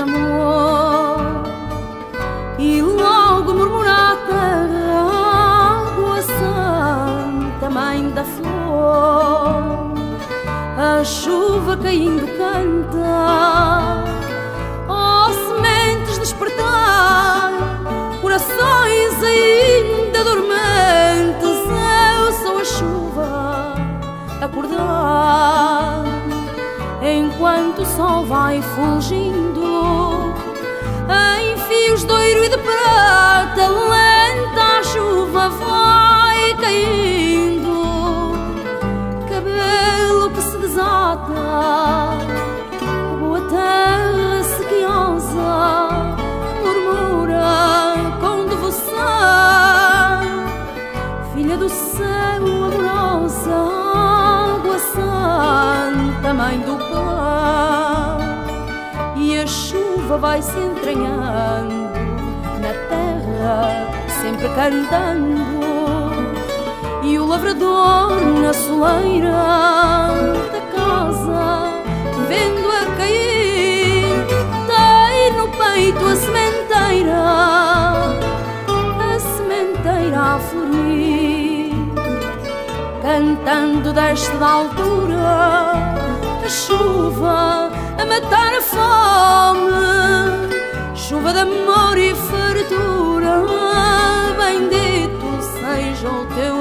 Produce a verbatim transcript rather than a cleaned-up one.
amor. E logo murmura a terra, água santa, mãe da flor. A chuva caindo canta, ó sementes despertar, corações ainda dormentes. Eu sou a chuva, acordar. Enquanto o sol vai fulgindo em fios de ouro e de prata, lenta a chuva vai caindo, cabelo que se desata, a boa terra sequiosa murmura com devoção: filha do céu amorosa, água santa, mãe do pão. E a chuva vai se entranhando na terra, sempre cantando. E o lavrador na soleira da casa, vendo-a cair, tem no peito a sementeira, a sementeira a florir. Cantando desta da altura, a chuva a matar a fome, chuva de amor e fartura. Bendito seja o teu